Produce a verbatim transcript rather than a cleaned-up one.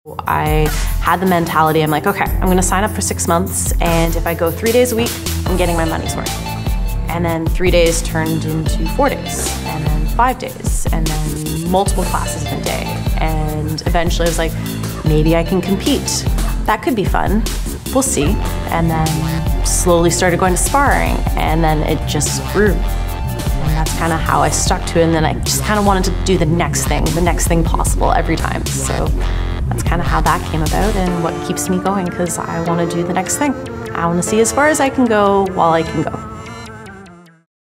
I had the mentality, I'm like, okay, I'm gonna sign up for six months, and if I go three days a week, I'm getting my money's worth. And then three days turned into four days, and then five days, and then multiple classes in a day. And eventually I was like, maybe I can compete. That could be fun, we'll see. And then slowly started going to sparring, and then it just grew. And that's kind of how I stuck to it, and then I just kind of wanted to do the next thing, the next thing possible every time. So that's kind of how that came about and what keeps me going, because I want to do the next thing. I want to see as far as I can go while I can go.